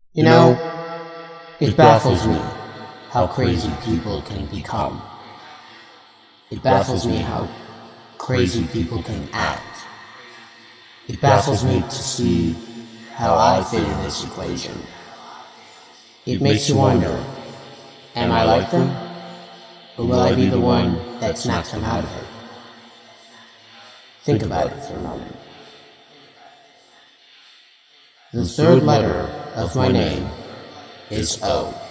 You know, it baffles me how crazy people can become. It baffles me how crazy people can act. It baffles me to see how I fit in this equation. It makes you wonder, am I like them? Or will I be the one that snaps them out of it? Think about it for a moment. The third letter of my name is O.